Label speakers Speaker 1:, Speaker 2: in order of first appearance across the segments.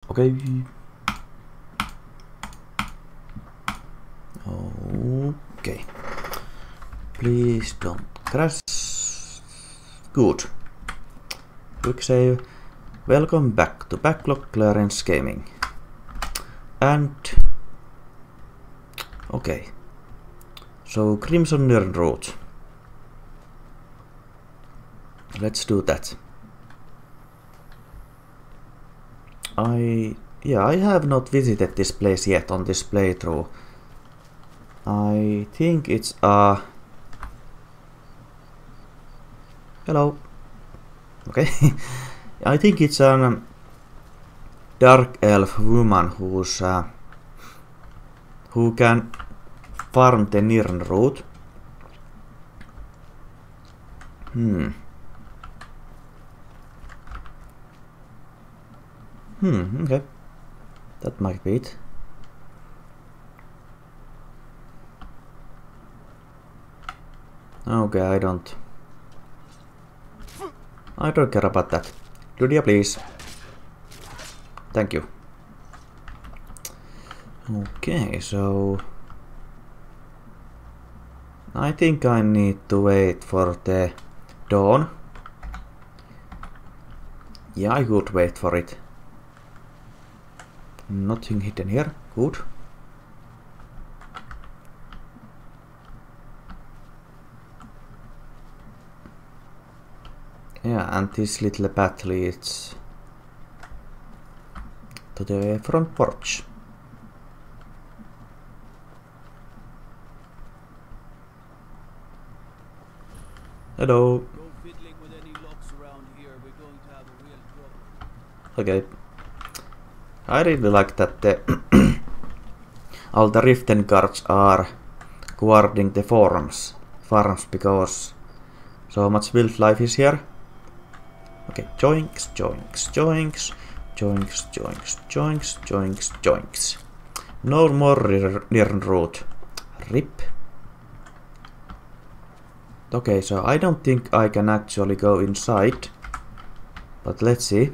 Speaker 1: Okay. Okay. Please don't crash. Good. Quick save. Welcome back to Backlog Clarence Gaming. And okay. So Crimson Nirnroot. Let's do that. I have not visited this place yet on this playthrough. I think it's a... Hello. Okay. I think it's a dark elf woman who can farm the Nirnroot. Okay. That might be it. Okay, I don't care about that. Lydia, please. Thank you. Okay, so I think I need to wait for the dawn. Yeah, I could wait for it. Nothing hidden here. Good. Yeah, and this little path leads to the front porch. Hello. Okay. I really like that all the Riften guards are guarding the farms because so much wildlife is here. Okay, joinks, joinks, joinks, joinks, joinks, joinks, joinks, joinks. No more Nirnroot. Rip. Okay, so I don't think I can actually go inside, but let's see.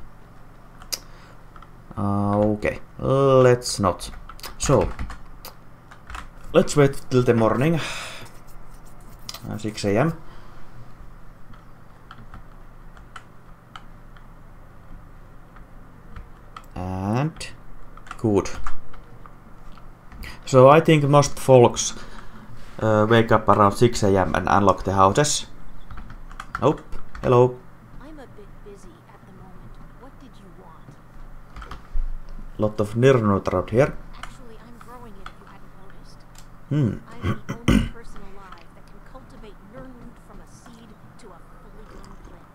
Speaker 1: Okay, let's not. So, let's wait till the morning. 6 AM. And good. So I think most folks wake up around 6 AM and unlock the houses. Nope. Hello.
Speaker 2: I'm a bit busy at the moment. What did you want?
Speaker 1: Lot of Nirnroot around here.
Speaker 2: Actually, I'm growing it if you hadn't noticed. I'm the only person alive that can cultivate Nirnroot from a seed to a fully grown plant.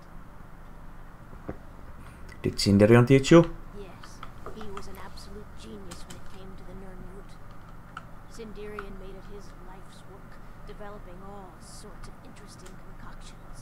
Speaker 1: Did Cinderion teach you?
Speaker 2: Yes, he was an absolute genius when it came to the Nirnroot. Cinderion made it his life's work, developing all sorts of interesting concoctions.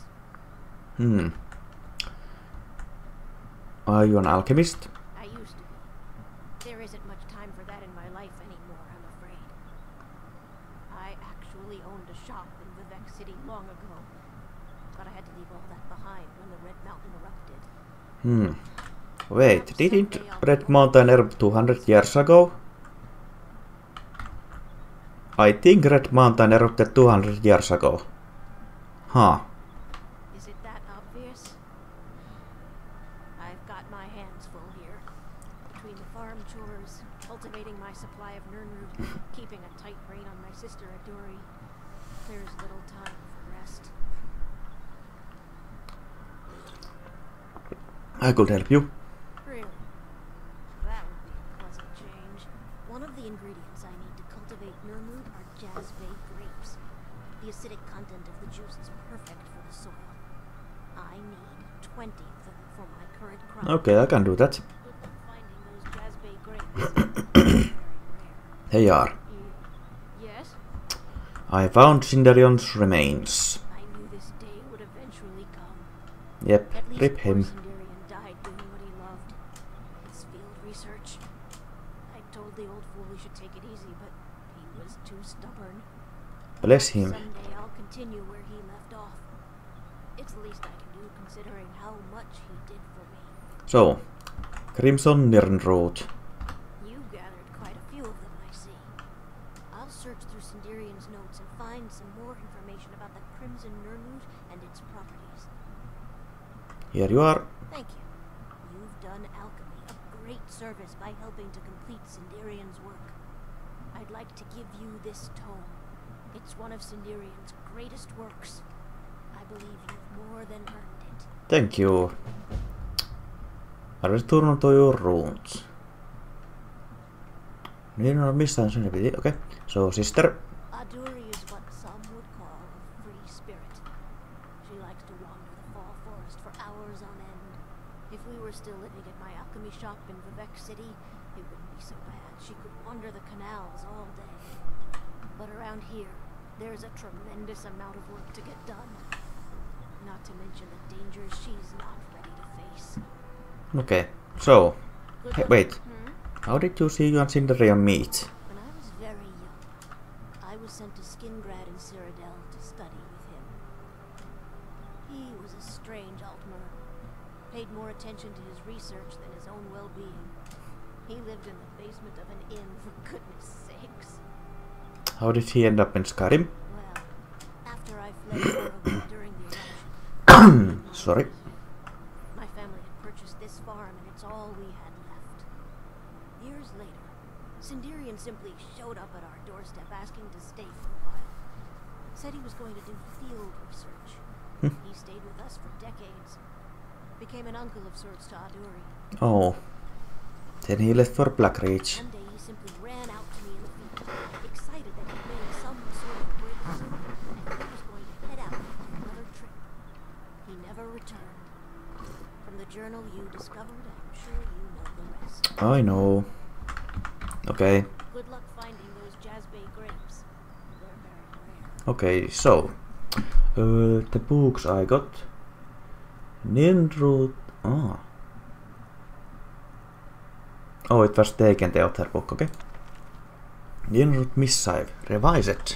Speaker 1: Are you an alchemist?
Speaker 2: I used to be. There isn't much time for that in my life anymore, I'm afraid. I actually owned a shop in Vivec City long ago, but I had to leave all that behind when the Red Mountain erupted.
Speaker 1: Wait, didn't Red Mountain erupt 200 years ago? I think Red Mountain erupted 200 years ago. Huh.
Speaker 2: Is it that obvious? I've got my hands full here. Between the farm chores, cultivating my supply of Nirnroot, keeping a tight rein on my sister Adori, there's little time for rest.
Speaker 1: I could help you.
Speaker 2: Really? That would be a pleasant change. One of the ingredients I need to cultivate Nirnroot are Jazbay grapes. The acidic content of the juice is perfect for the soil. I need 20 of them for my current crop.
Speaker 1: Okay, I can do that.
Speaker 2: But finding those Jazbay grapes is very rare.
Speaker 1: They are.
Speaker 2: Yes?
Speaker 1: I found Cinderion's remains.
Speaker 2: I knew this day would eventually come.
Speaker 1: Yep,
Speaker 2: At least
Speaker 1: rip him.
Speaker 2: poor Cinderion died doing what he loved. His field research. I told the old fool he should take it easy, but he was too stubborn.
Speaker 1: Bless him.
Speaker 2: Someday I'll continue where he left off. It's the least I can do considering how much he did for me.
Speaker 1: So, Crimson Nirnroot.
Speaker 2: You gathered quite a few of them, I see. I'll search through Sinderian's notes and find some more information about the Crimson Nirnroot and its properties.
Speaker 1: Here you are.
Speaker 2: Thank you. You've done alchemy a great service by helping to complete Sinderian's work. I'd like to give you this tome. It's one of Sinderian's greatest works. I believe you've more than earned it.
Speaker 1: Thank you. I return to your runes. Okay, so sister.
Speaker 2: Aduri is what some would call a free spirit. She likes to wander the fall forest for hours on end. If we were still living at my alchemy shop in Vivek City, it wouldn't be so bad. She could wander the canals all day. But around here, there's a tremendous amount of work to get done. Not to mention the dangers she's not ready to face.
Speaker 1: Okay, so hey, wait.
Speaker 2: Hmm?
Speaker 1: How did you see you and Sinderian meet?
Speaker 2: When I was very young, I was sent to Skingrad in Cyrodiil to study with him. He was a strange Altmer. Paid more attention to his research than his own well-being. He lived in the basement of an inn, for goodness sakes.
Speaker 1: How did he end up in Skyrim?
Speaker 2: Well, after I fled Morrowind during the eruption...
Speaker 1: Sorry.
Speaker 2: My family had purchased this farm, and it's all we had left. Years later, Sinderian simply showed up at our doorstep asking to stay for a while. Said he was going to do field research. He stayed with us for decades. Became an uncle of sorts to Aduri.
Speaker 1: Oh. Then he left for Blackreach.
Speaker 2: One day he simply ran out to me in the field, excited that he'd made some sort of breakthrough, and he was going to head out on another trip. He never returned. From the journal you discovered, I'm sure you know the rest.
Speaker 1: I know. Okay.
Speaker 2: Good luck finding those Jazbay grapes. They're very rare.
Speaker 1: Okay, so the books I got. Nirnroot. Oh, it was taken, the other book, okay. Nirnroot Missive, revised.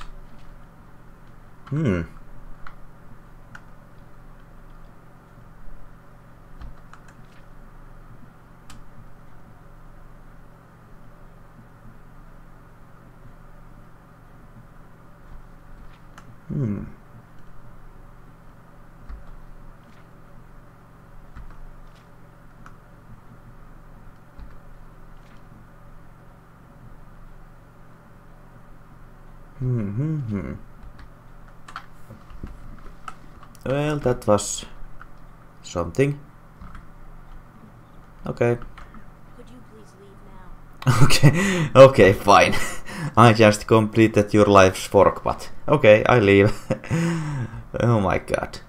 Speaker 1: Well, that was something. Okay.
Speaker 2: Could you please leave now?
Speaker 1: Okay, okay, fine. I just completed your life's fork, but okay, I leave. Oh my god.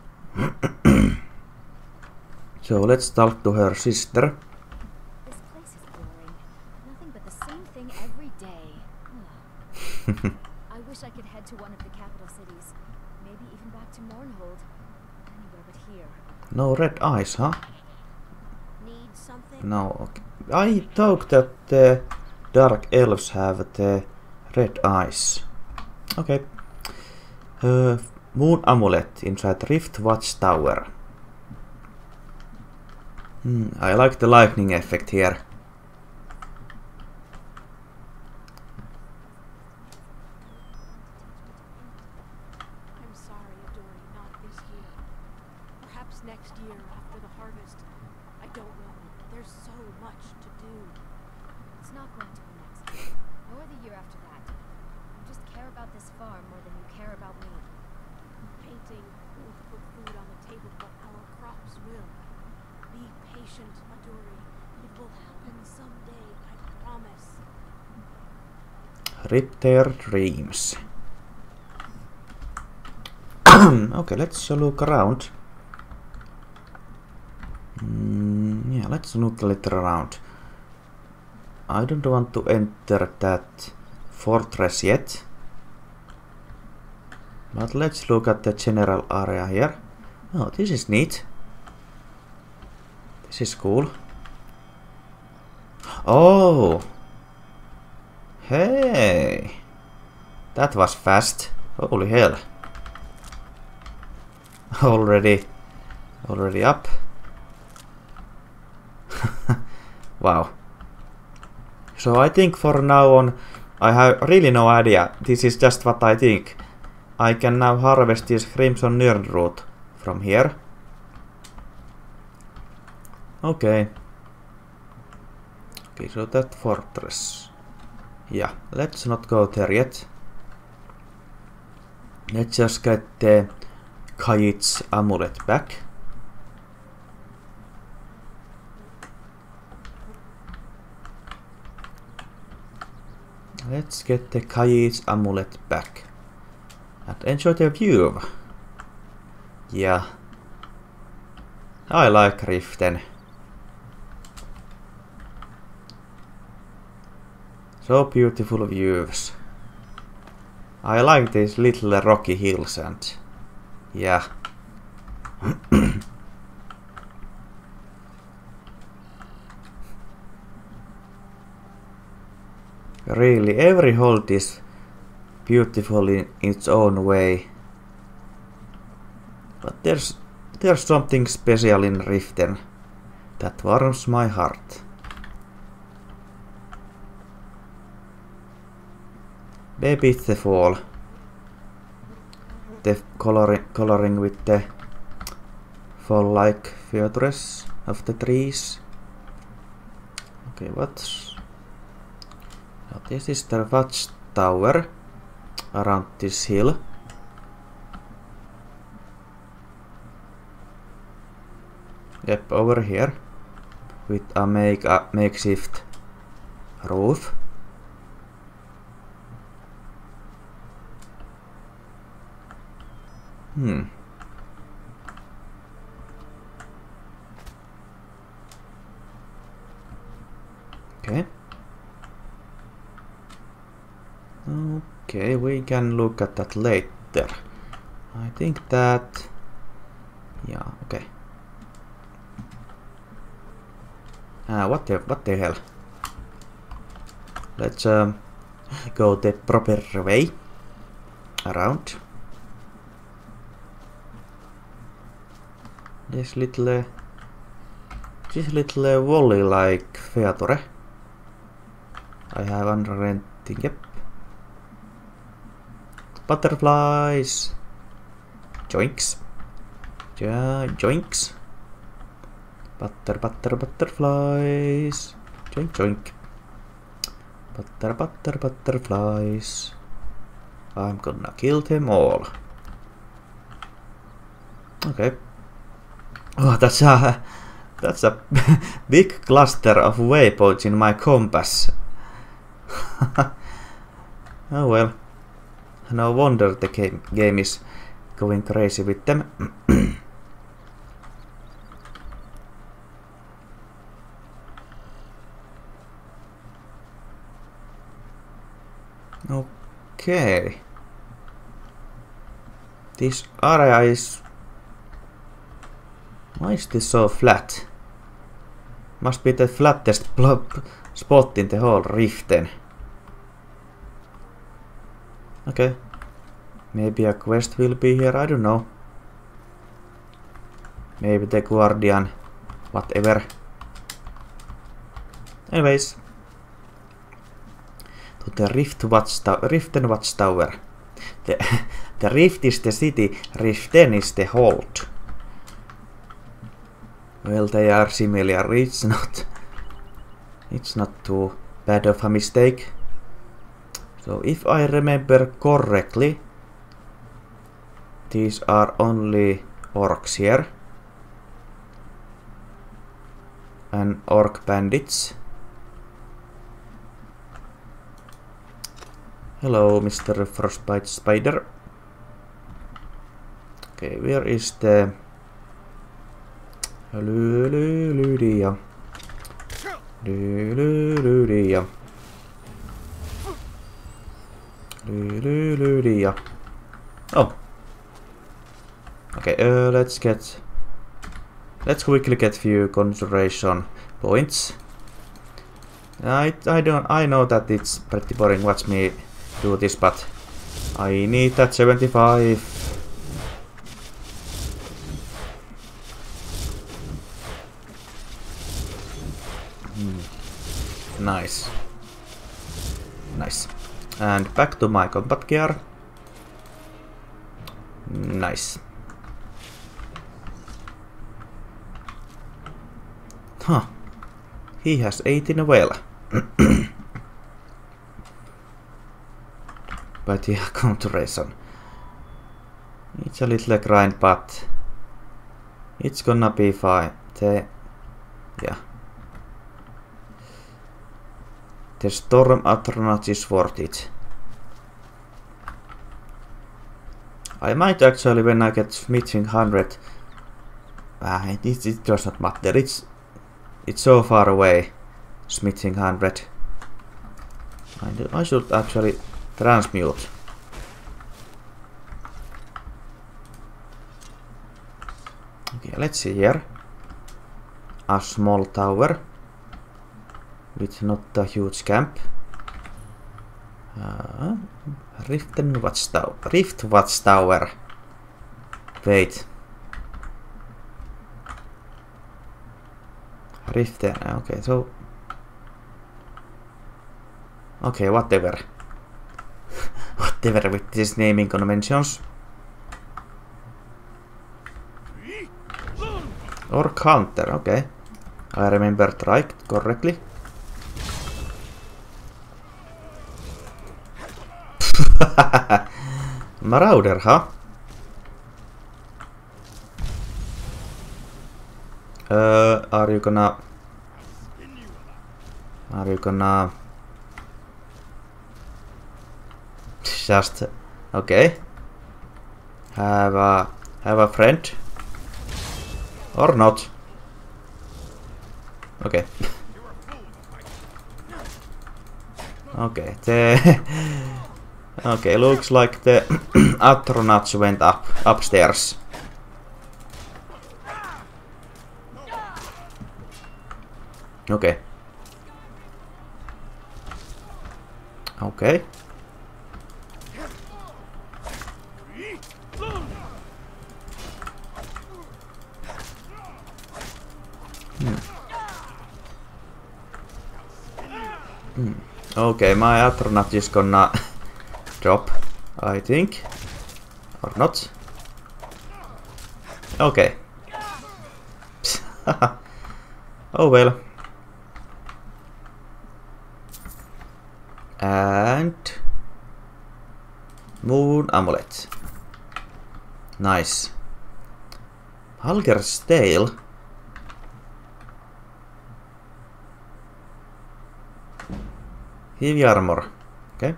Speaker 1: So let's talk to her sister.
Speaker 3: This place is boring. Nothing but the same thing every day. I wish I could head to one of the capital cities. Maybe even back to Mournhold. Anywhere but here.
Speaker 1: No red eyes, huh?
Speaker 2: Need something?
Speaker 1: No, okay. I thought that the dark elves have the red eyes. Okay. Moon amulet inside Rift Watchtower. I like the lightning effect here.
Speaker 2: I'm sorry, Aduri, not this year. Perhaps next year after the harvest. I don't know. There's so much to do.
Speaker 3: It's not going to be next year, nor the year after that. You just care about this farm more than you care about me.
Speaker 2: Painting won't put food on the table, but our crops will. Be patient, Aduri. It will happen someday, I promise.
Speaker 1: Rip their dreams. Okay, let's look around. Yeah, let's look a little around. I don't want to enter that fortress yet. But let's look at the general area here. Oh, this is neat. This is cool. Oh! Hey! That was fast. Holy hell. Already up. Wow. So I think for now on, I have really no idea. This is just what I think. I can now harvest this Crimson Nirnroot from here. Okay. Okay, so that fortress. Yeah, let's not go there yet. Let's just get the Kayit's amulet back. Let's get the Kayit's amulet back. And enjoy the view. Yeah. I like Riften. So beautiful views. I like these little rocky hills and yeah. Really, every hold is beautiful in its own way. But there's something special in Riften that warms my heart. Maybe it's the fall. The coloring with the fall-like feathers of the trees. Okay, what's... Now this is the watchtower around this hill. Yep, over here with a makeshift roof. Okay. Okay, we can look at that later. I think that... Yeah, okay. What the hell? Let's go the proper way around. This little volley-like feature I have under renting. Yep. Butterflies. Joinks. Yeah, joinks. Butterflies. Joink, joink. Butterflies. I'm gonna kill them all. Okay. Oh, that's a big cluster of waypoints in my compass. Oh well. No wonder the game is going crazy with them. Okay. This area is... Why is this so flat? Must be the flattest spot in the whole Riften. Okay. Maybe a quest will be here, I don't know. Maybe the guardian, whatever. Anyways. To the Riften Watchtower. The Rift is the city, Riften is the hold. Well, they are similar, it's not too bad of a mistake. So if I remember correctly, these are only orcs here. And orc bandits. Hello, Mr. Frostbite Spider. Okay, where is the... Lydia. Oh. Okay, let's quickly get few consideration points. I know that it's pretty boring watch me do this, but I need that 75. Nice. Nice. And back to my combat gear. Nice. Huh. He has 18 well. But yeah, come to reason. It's a little grind, but it's gonna be fine. Yeah. The Storm Atronach is worth it. I might actually, when I get Smithing 100, it does not matter. It's so far away. Smithing 100. I should actually transmute. Okay, let's see here. A small tower with not a huge camp. Rift Watchtower. Wait. Rift. Okay, so. Okay, whatever. Whatever with these naming conventions. Or counter, okay. I remembered right correctly. Marauder, huh? Are you gonna just okay? Have a friend or not? Okay. Okay. Okay. Looks like the Atronach went upstairs. Okay. Okay. Okay, my Atronach is gonna drop, I think. Or not. Okay. Oh well. And Moon Amulet. Nice. Halger's Tail. Heavy armor. Okay.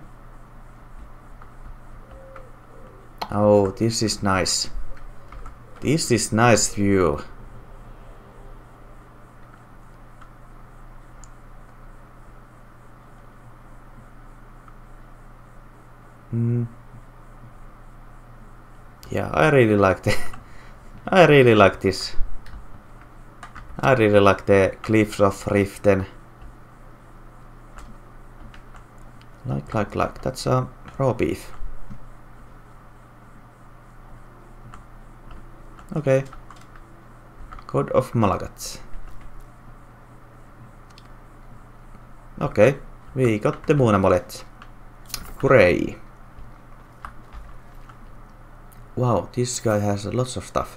Speaker 1: Oh, this is nice. This is nice view. Yeah, I really like the I really like this. I really like the Cliffs of Riften. Like. That's raw beef. Okay. God of Malagat. Okay, we got the Moon Amulet. Hooray! Wow, this guy has lots of stuff.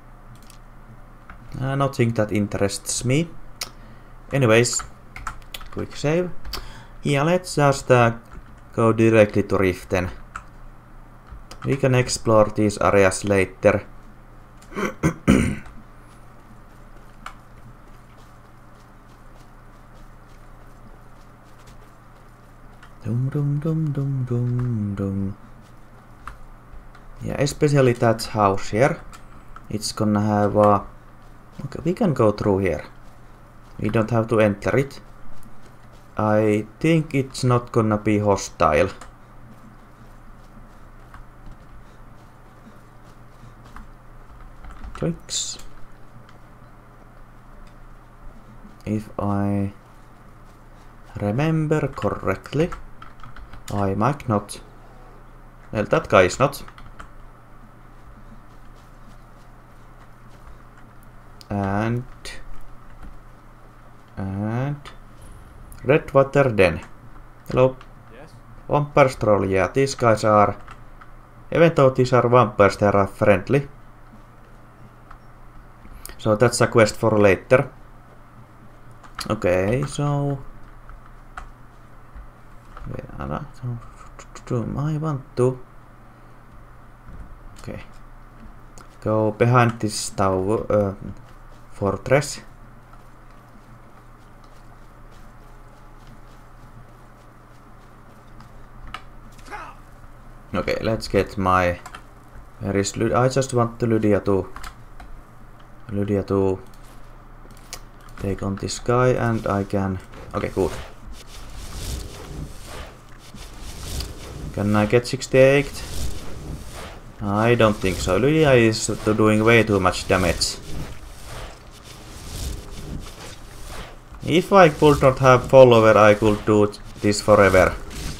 Speaker 1: Nothing that interests me. Anyways, quick save. Yeah, let's just go directly to Riften. We can explore these areas later. Dum. Yeah, especially that house here. It's gonna have a... Okay, we can go through here. We don't have to enter it. I think it's not gonna be hostile. Clicks. If I remember correctly, I might not. Well, that guy is not. And Redwater Den. Hello.
Speaker 4: Yes?
Speaker 1: Vampires troll, yeah, these guys are... Even though these are vampires, they are friendly. So that's a quest for later. Okay, so... I want to... Okay. Go behind this tower, fortress. Okay, let's get my... Where is Lydia? I just want the Lydia to take on this guy and I can... Okay, good. Can I get 68? I don't think so. Lydia is doing way too much damage. If I could not have follower, I could do this forever.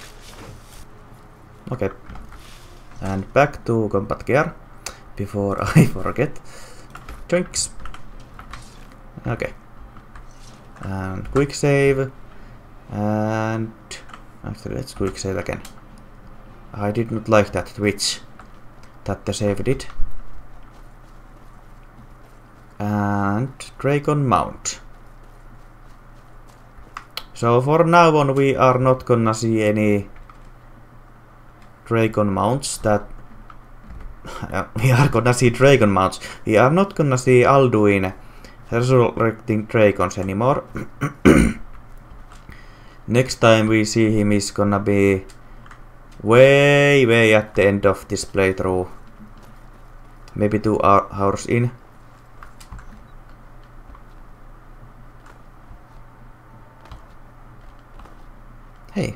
Speaker 1: Okay. And back to combat gear before I forget. Drinks. Okay. And quick save. And actually, let's quick save again. I did not like that twitch that the save did. And Dragon Mount. So for now on we are not gonna see any Dragon Mounts that... we are gonna see Dragon Mounts. We are not gonna see Alduin resurrecting dragons anymore. Next time we see him is gonna be way at the end of this playthrough. Maybe 2 hours in. Hey.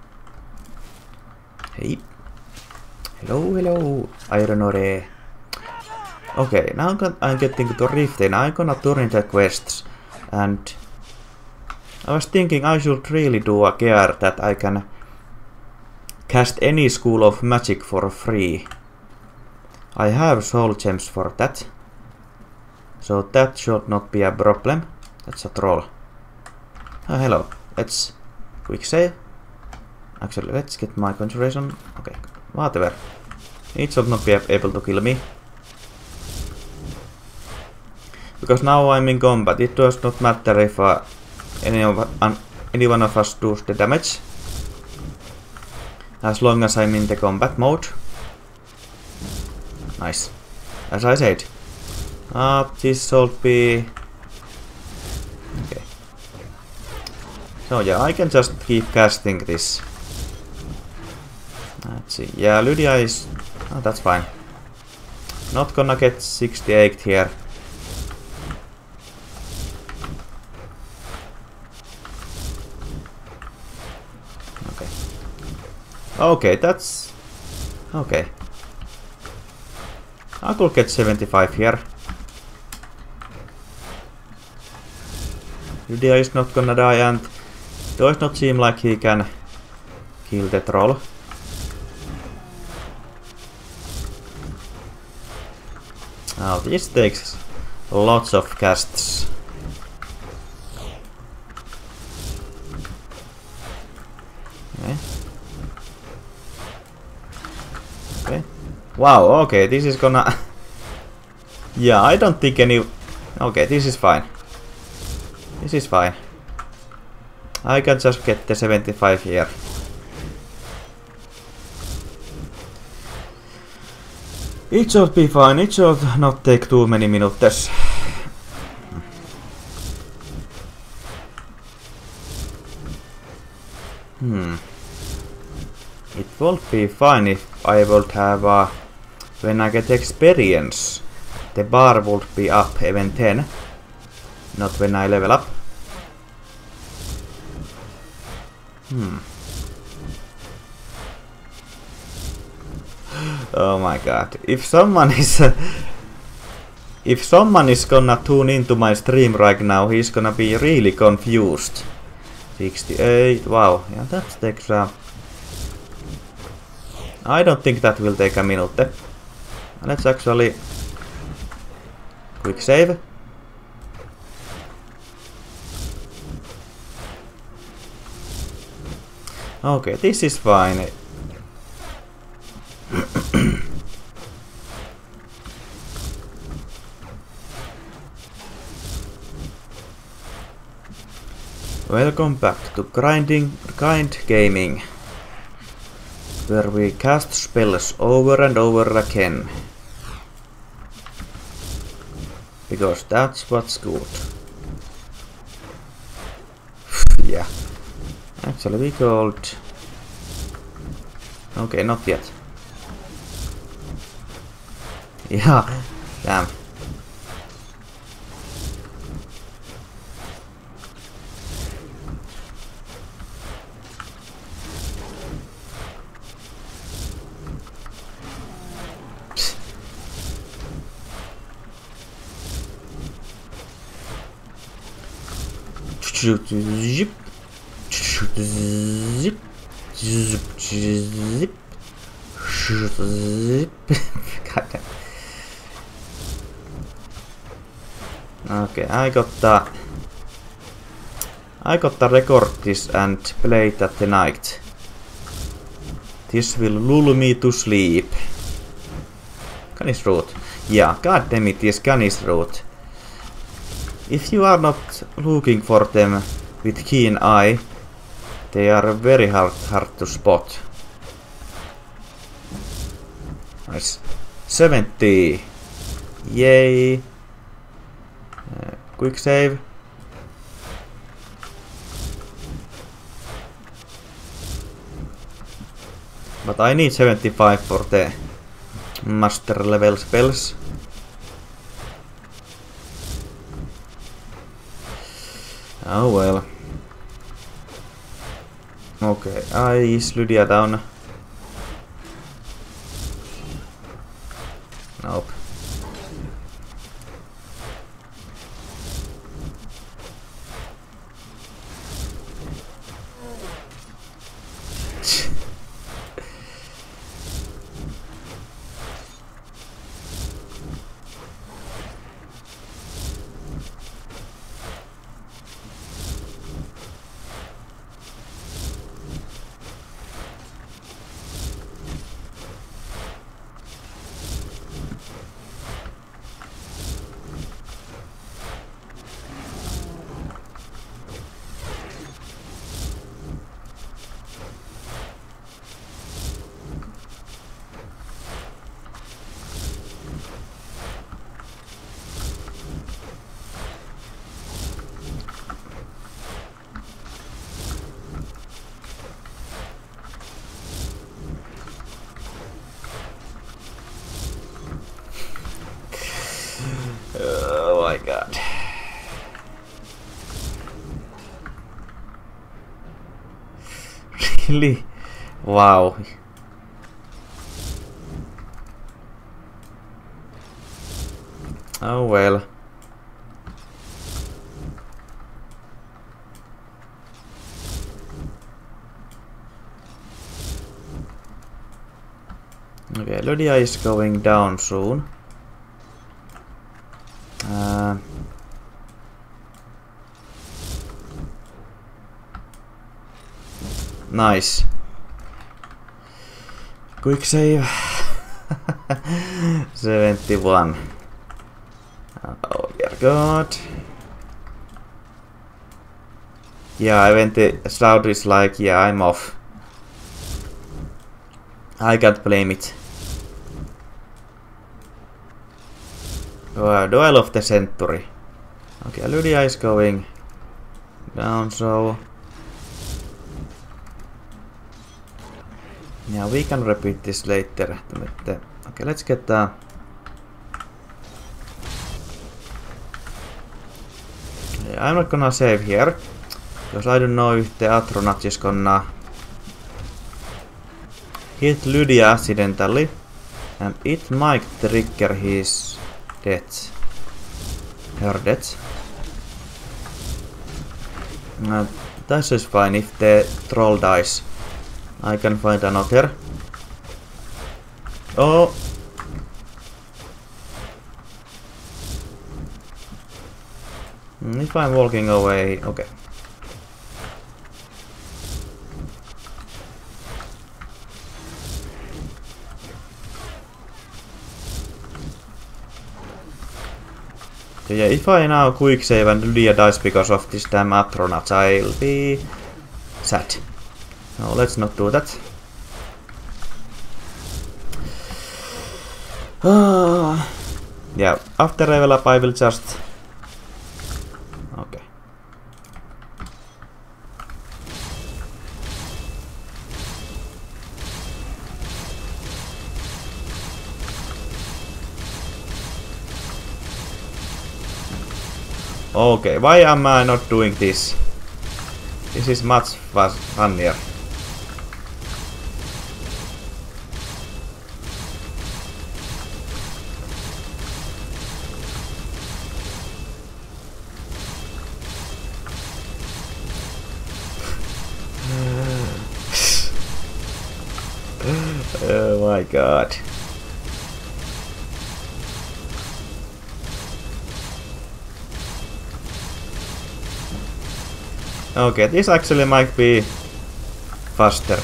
Speaker 1: Hey. Hello, Iron Ore. Okay, now I'm getting to Rift and I'm gonna turn the quests. And I was thinking I should really do a gear that I can cast any school of magic for free. I have soul gems for that. So that should not be a problem. That's a troll. Oh, hello. Let's quick save. Actually, let's get my concentration. Okay, whatever. It should not be able to kill me. Because now I'm in combat. It does not matter if any one of us does the damage. As long as I'm in the combat mode. Nice. As I said. This should be... Okay. So yeah, I can just keep casting this. Let's see. Yeah, Lydia is... Oh, that's fine. Not gonna get 68 here. Okay. Okay, that's... Okay. I could get 75 here. Lydia is not gonna die and it does not seem like he can kill the troll. Now this takes lots of casts. Okay. Okay. Wow, okay, this is gonna... Yeah, I don't think any... Okay, this is fine. This is fine. I can just get the 75 here. It should be fine, it should not take too many minutes. It would be fine if I would have when I get experience, the bar would be up even 10, not when I level up. Oh my god, if someone is gonna tune into my stream right now, he's gonna be really confused. 68, wow, yeah, that takes I don't think that will take a minute. Let's actually quick save. Okay, this is fine. Welcome back to Grind Gaming, where we cast spells over and over again. Because that's what's good. Yeah. Actually we could... Okay, not yet. Yeah, damn. Zip, zip, zip, zip, zip. God damn. Okay, I got the record this and play that tonight. This will lull me to sleep. Canis root. Yeah, god damn it, yes, Canis root. If you are not looking for them with keen eye, they are very hard to spot. Nice. 70. Yay. Quick save. But I need 75 for the master level spells. Oh well. Okay, I Lydia down. Nope. Oh my god. Really? Wow. Oh well. Okay, Lydia is going down soon. Nice. Quick save. 71. Oh dear god. Yeah, I went to Shroud is like, yeah, I'm off. I can't blame it. Oh, do I love the Century? Okay, Lydia is going down, so... Yeah, we can repeat this later. Okay, let's get I'm not gonna save here, because I don't know if the Atronach is gonna hit Lydia accidentally, and it might trigger his death. Her death. That is fine if the troll dies. I can find another. Oh! If I'm walking away, okay. So yeah, if I now quick save and Lydia dies because of this damn Atronach, I'll be sad. No, let's not do that. Yeah, after level up I will just... Okay. Okay, why am I not doing this? This is much funnier. Oh my god. Okay, this actually might be faster.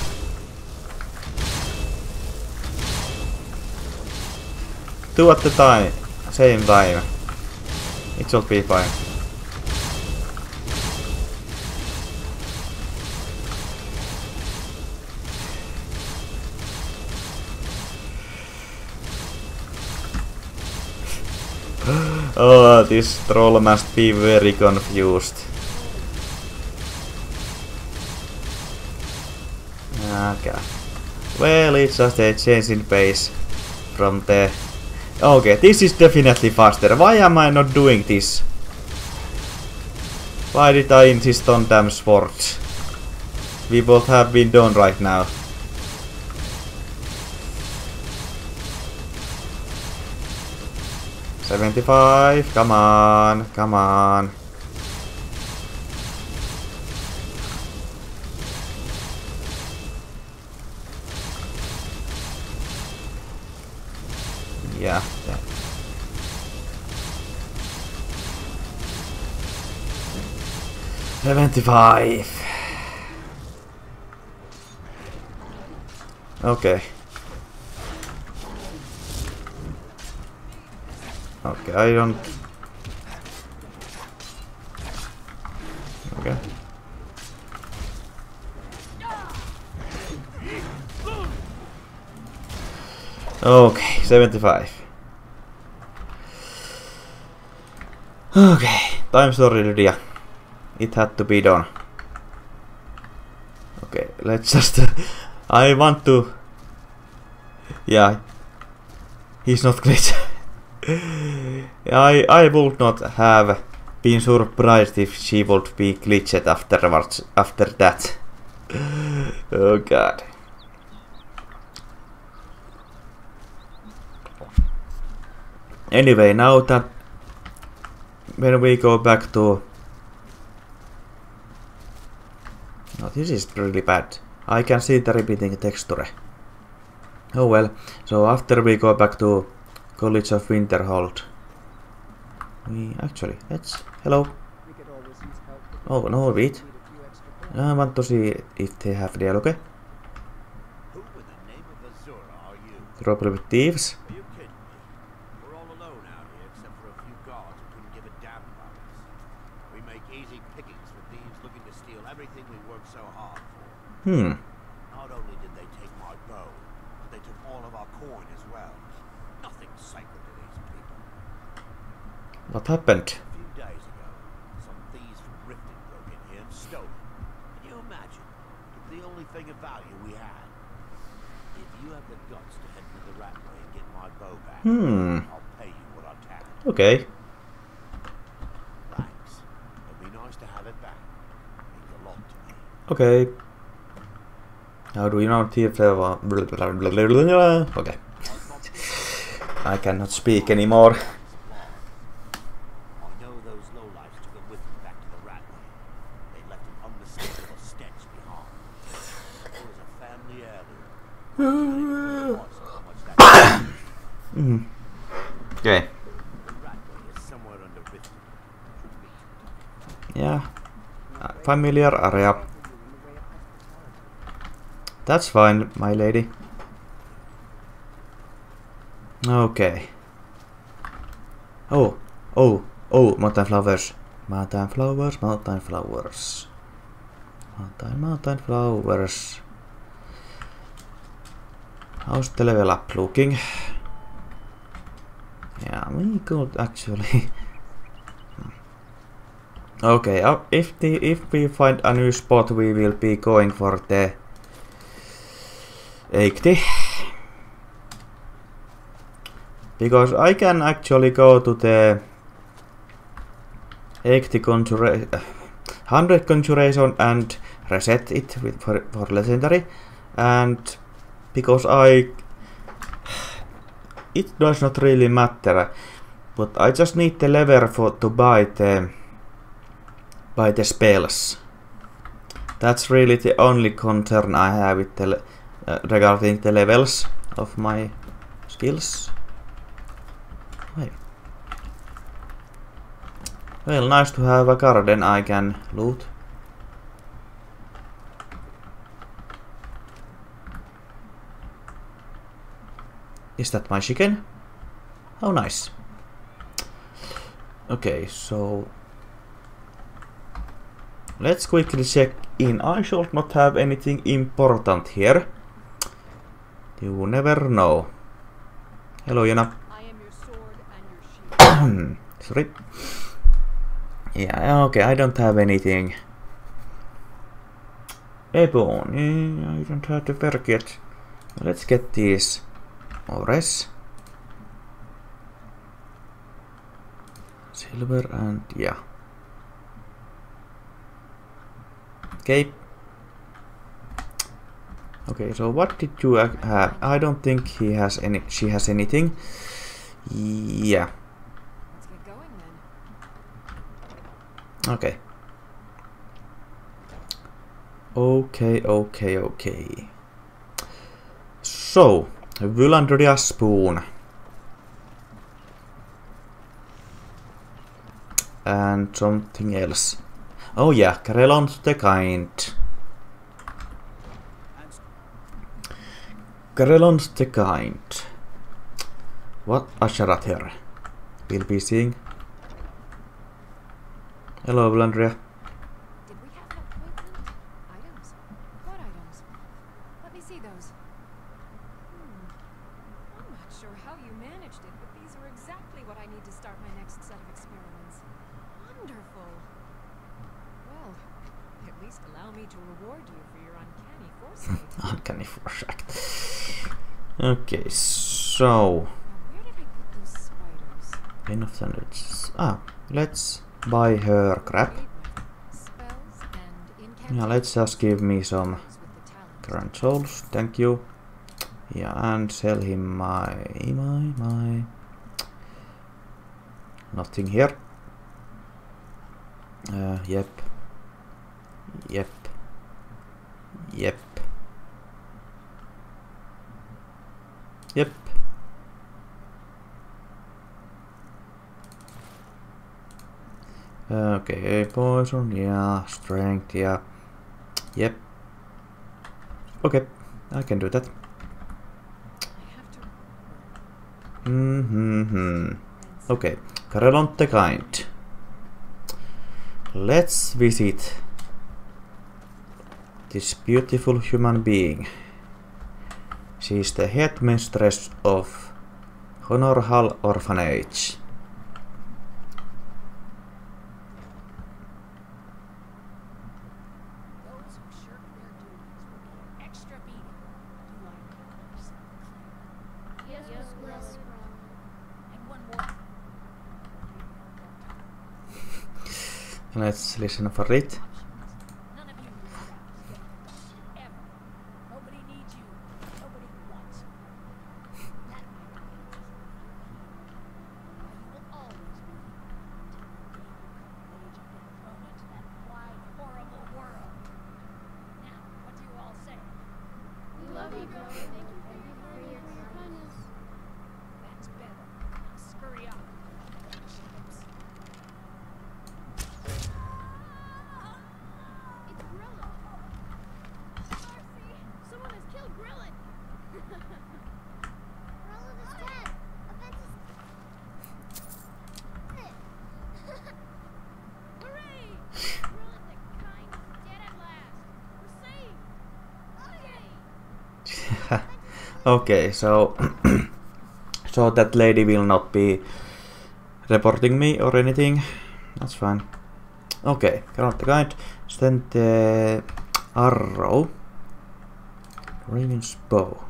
Speaker 1: Two at the time, same time. It should be fine. Oh, this troll must be very confused. Okay. Well, it's just a change in pace from the... Okay, this is definitely faster. Why am I not doing this? Why did I insist on damn swords? We both have been done right now. $75, come on, come on. Yeah. 75. Okay. Okay, I don't... Okay. Okay, 75. Okay, time story, Lydia. It had to be done. Okay, let's just... I want to... Yeah. He's not glitch. I would not have been surprised if she would be glitched afterwards, after that. Oh god. Anyway, now that when we go back to... No, this is really bad. I can see the repeating texture. Oh well, so after we go back to College of Winterhold, we actually, let's... Hello. Oh, no, wait. I want to see if they have dialogue.
Speaker 4: Who in the name of Azura are you?
Speaker 1: Trouble with thieves.
Speaker 4: Are you kidding me? We're all alone out here except for a few guards who couldn't give a damn about us. We make easy pickings for thieves looking to steal everything we worked so hard for. Not only did they take my bow, but they took all of our coin as well. Nothing's sacred to these people.
Speaker 1: What happened?
Speaker 4: A few days ago, some thieves from Riften broke in here and stole it. Can you imagine? Took the only thing of value we had. If you have the guts to head to the Ratway and get my bow back, I'll pay you what I can.
Speaker 1: Okay.
Speaker 4: Thanks. It'd be nice to have it back. Means a lot to me.
Speaker 1: Okay. How do you know thief? Okay. I cannot speak anymore.
Speaker 4: I know those lowlifes took him with them back to the Ratway. They left an unmistakable stench behind. It was a family heirloom.
Speaker 1: Okay.
Speaker 4: The Ratway is somewhere under Riften.
Speaker 1: Yeah. Familiar area. That's fine, my lady. Okay. Oh, Oh, mountain flowers. Mountain flowers, mountain flowers. Mountain flowers. How's the level up looking? Yeah, we could actually... Okay, if we find a new spot, we will be going for the 80. Because I can actually go to the 80 100 conjuration and reset it for legendary, and because it does not really matter, but I just need the lever to buy the spells. That's really the only concern I have with regarding the levels of my skills. Hey. Well, nice to have a garden I can loot. Is that my chicken? Oh, nice. Okay, so let's quickly check in. I should not have anything important here. You never know. Hello, Jana.
Speaker 5: I am your sword and your shield.
Speaker 1: Sorry. Yeah, okay, I don't have anything. Ebony, I don't have to forget. Let's get these ores. Silver and yeah. Okay. Okay, so what did you have? I don't think he has any. She has anything. Yeah.
Speaker 5: Let's get going then.
Speaker 1: Okay. Okay. So, Vylandria spoon. And something else. Oh yeah, Grelons the Kind. Grelons the Kind. What Asherat here? We'll be seeing. Hello, Vylandria.
Speaker 5: Did we have an appointment? Items? What items? Let me see those. I'm not sure how you managed it, but these are exactly what I need to start my next set of experiments. Wonderful. Well, at least allow me to reward you for your uncanny foresight.
Speaker 1: Uncanny foresight. Okay, so
Speaker 5: Now, where did I put those spiders?
Speaker 1: Pin of Thunders. Let's buy her crap.
Speaker 5: Spells and
Speaker 1: Yeah, let's just give me some
Speaker 5: with the talent.
Speaker 1: Grand Souls, thank you. Yeah, and sell him my nothing here. Yep. Okay, poison, yeah, strength, yeah. Yep. Okay, I can do that.
Speaker 5: I have to.
Speaker 1: Okay, Grelons the Kind. Let's visit this beautiful human being. She is the headmistress of Honor Hall Orphanage.
Speaker 5: Those who shirk their duties will get an extra beating. Do I understand?
Speaker 2: Yes.
Speaker 5: And one more.
Speaker 1: Let's listen for it.
Speaker 5: None of you yourselves get it. Ever. Nobody needs you. Nobody wants you. That might be why you will always be until the day you come of age and get thrown into that wide, horrible world. Now, what do you all say?
Speaker 3: We love you, girl. Thank you for your kindness.
Speaker 5: That's better. Now scurry up. Chips.
Speaker 1: Okay, so so that lady will not be reporting me or anything. That's fine. Okay, grab the guide. Then the arrow. Raven's bow.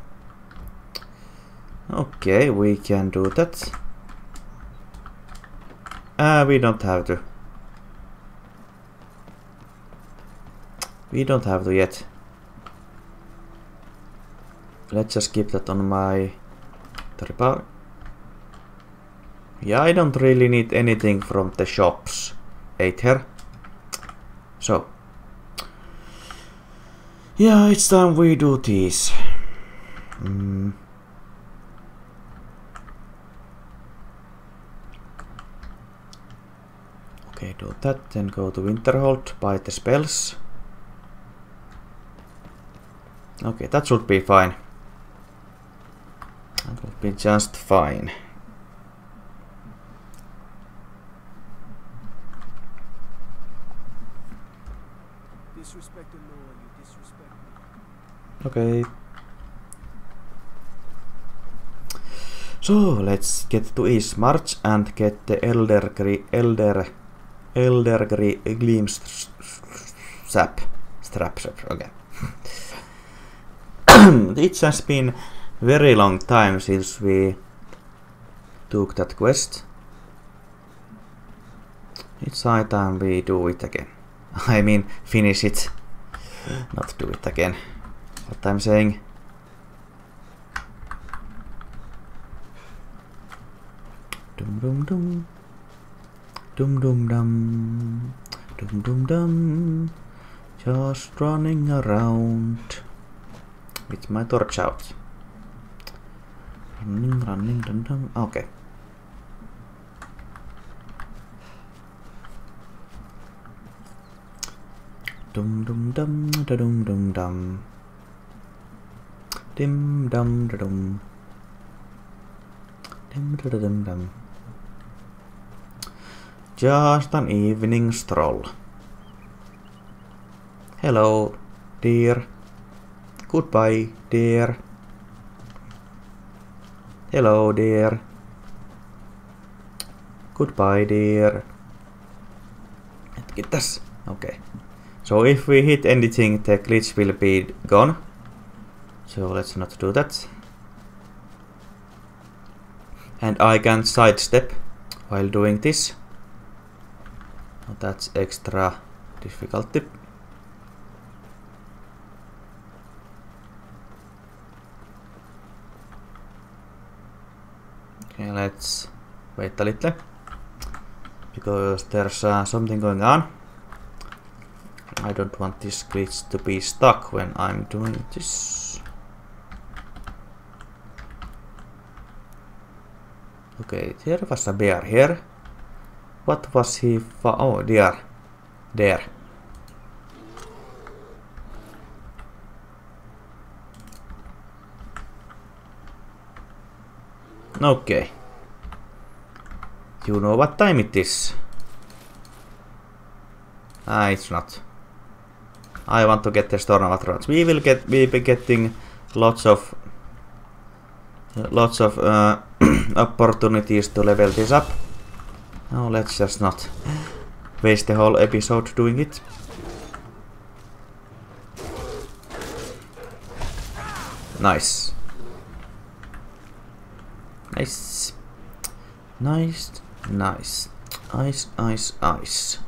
Speaker 1: Okay, we can do that. We don't have to. We don't have to yet. Let's just keep that on my bar. Yeah, I don't really need anything from the shops. 8 here. So. Yeah, it's time we do this. Okay, do that, then go to Winterhold, buy the spells. Okay, that should be fine. That will be just fine.
Speaker 6: Disrespect the law, you disrespect me.
Speaker 1: Okay. So let's get to East March and get the Elder Gleam Strap. Okay. It has been very long time since we took that quest. It's high time we do it again. I mean, finish it. Not do it again. What I'm saying. Dum dum dum. Dum dum dum. Dum dum dum. Just running around. With my torch out. Running, dum dum. Okay. Dum dum dum da dum dum dum. Dim dum da dum. Dim da dum dum. Just an evening stroll. Hello, dear. Goodbye, dear. Hello, dear. Goodbye, dear. Get this. Okay. So if we hit anything, the glitch will be gone. So let's not do that. And I can sidestep while doing this. That's extra difficulty. Okay, let's wait a little. Because there's something going on. I don't want this glitch to be stuck when I'm doing this. Okay, there was a bear here. What was he for? Oh, dear. There. Okay. You know what time it is. Ah, it's not. I want to get the Storm of Atrox. We'll be getting lots of opportunities to level this up. Now let's just not waste the whole episode doing it. Nice. Nice. Nice. Nice. Ice, ice, ice.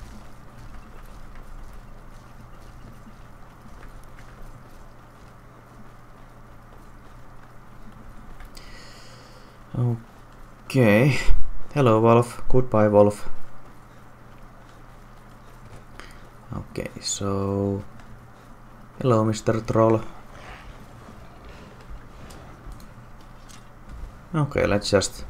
Speaker 1: Okay. Hello, Wolf. Goodbye, Wolf. Okay, so... Hello, Mr. Troll. Okay, let's just...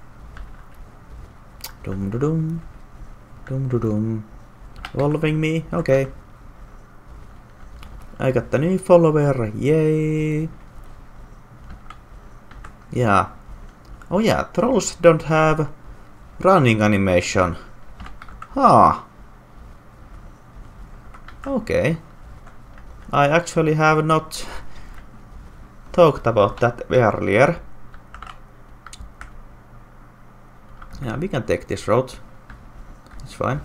Speaker 1: Dum-dum-dum. Dum-dum-dum. Following me? Okay. I got a new follower. Yay! Yeah. Oh yeah, trolls don't have running animation. Ah. Okay. I actually have not talked about that earlier. Yeah, we can take this road. It's fine.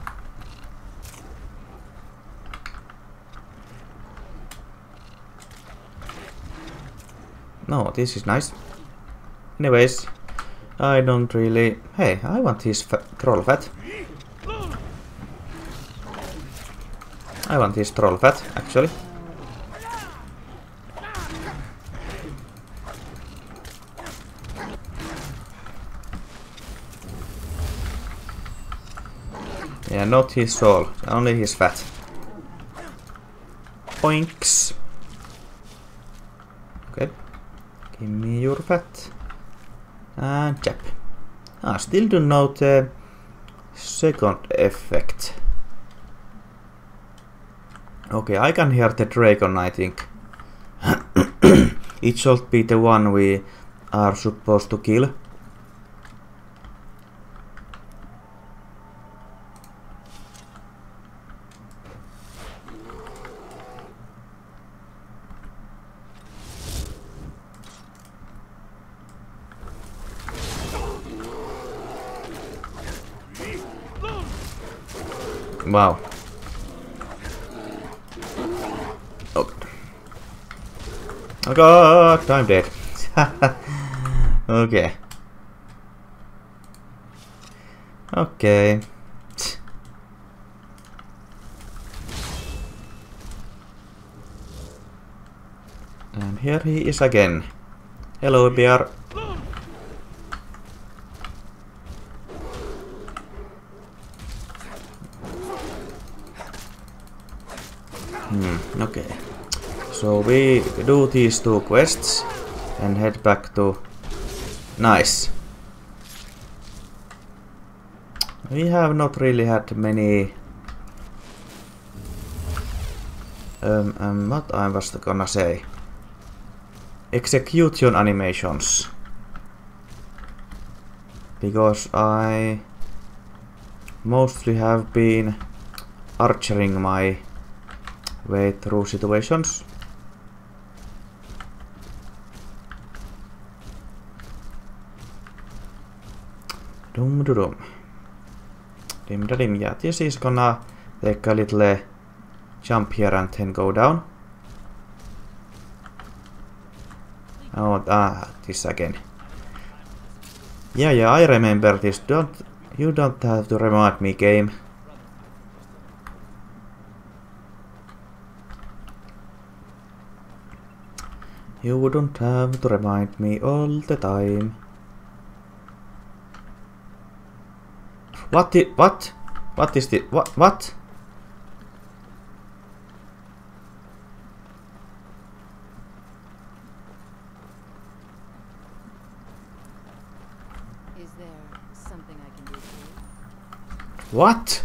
Speaker 1: No, this is nice. Anyways, I don't really... Hey, I want his troll fat. I want his troll fat, actually. Yeah, not his soul, only his fat. Poinks. Okay. Give me your fat. And jab. Still do not the second effect. Okay, I can hear the dragon, I think. It should be the one we are supposed to kill. Wow. Oh god, I'm dead. Okay. Okay. And here he is again. Hello, bear. Okay. So we do these two quests and head back to... Nice. We have not really had many... what I was gonna say? Execution animations. Because I mostly have been archering my way through situations. Dum dum dum. Dim da dim. Yeah, this is gonna take a little jump here and then go down. Oh, this again. Yeah, I remember this. You don't have to remind me, game. You wouldn't have to remind me all the time. What? What is this? What?
Speaker 3: Is there something I can do for you?
Speaker 1: What?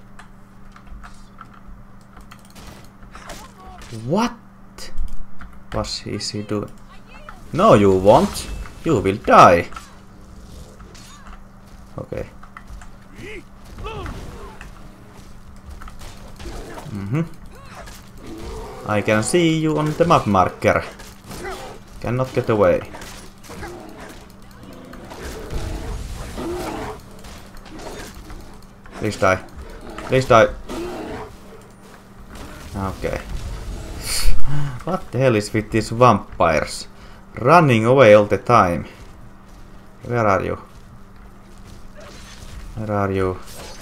Speaker 1: What? What is he doing? No, you won't. You will die. Okay. I can see you on the map marker. Cannot get away. Please die. Please die. Okay. What the hell is with these vampires? Running away all the time. Where are you? Where are you?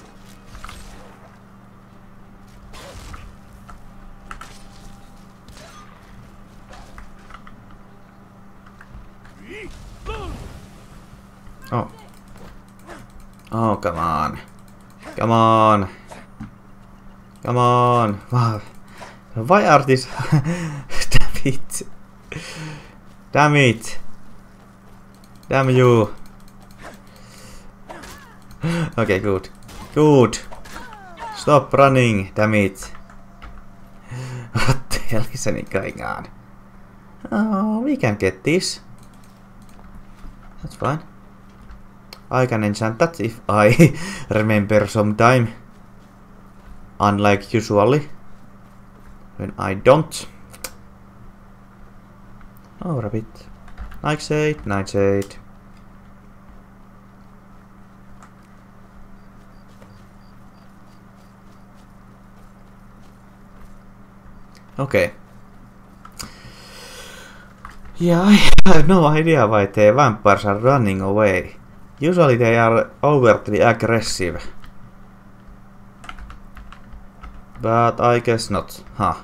Speaker 1: Oh. Oh, come on. Come on. Come on. Wow. Why are these... Damn it. Damn it. Damn you. Okay, good. Good. Stop running. Damn it. What the hell is going on? Oh, we can get this. That's fine. I can enchant that if I remember sometime. Unlike usually. When I don't. Oh, rabbit. Nightshade, Nightshade. Okay. Yeah, I have no idea why the vampires are running away. Usually they are overtly aggressive. But I guess not, huh?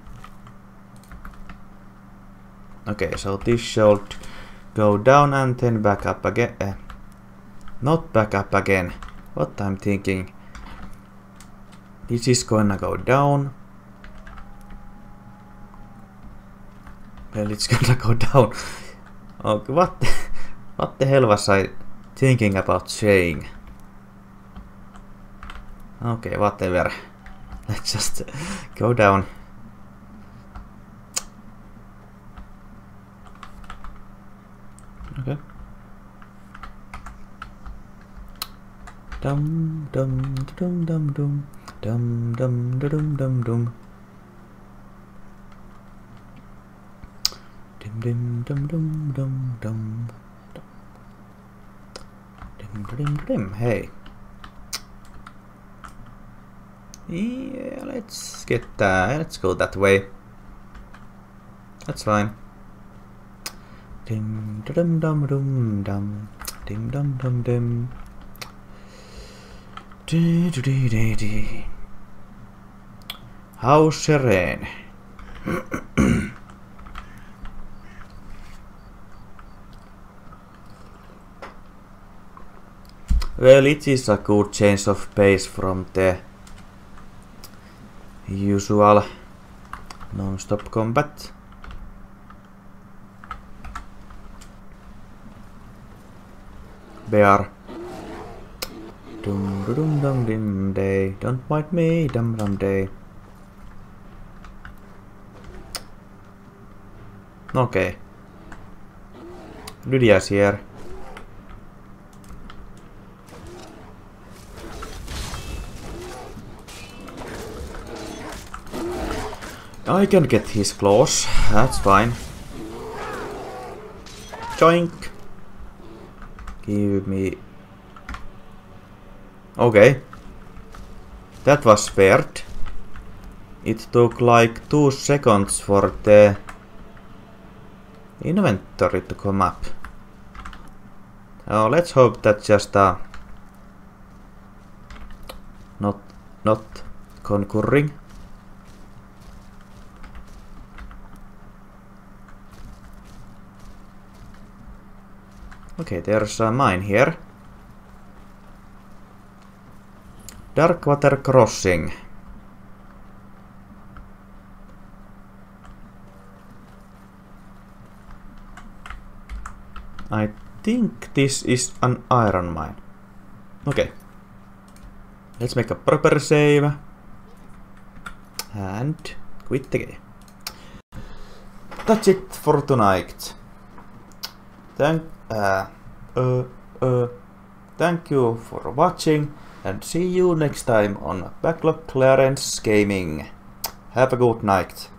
Speaker 1: Okay, so this should go down and then back up again. Not back up again. What I'm thinking. This is gonna go down. Well, it's gonna go down. Okay, what the hell was I thinking about saying? Okay, whatever. Let's just go down. Okay. Dum dum dum dum dum dum dum dum dum dum. Dim dum dum dum dum. Dim. Hey. Yeah, let's get let's go that way. That's fine. Dim dum dum dum dum. Dim dum dum dim. How serene. Well, it is a good change of pace from the usual non-stop combat. Bear. Dum dum dum dim day. Don't bite me, dum dum day. Okay. Lydia's here. I can get his claws, that's fine. Joink! Give me... Okay. That was weird. It took like 2 seconds for the inventory to come up. Oh, let's hope that's just not concurring. Okay, there's a mine here. Darkwater Crossing. I think this is an iron mine. Okay. Let's make a proper save. And quit the game. That's it for tonight. Thank you for watching and see you next time on Backlog Clarence Gaming. Have a good night.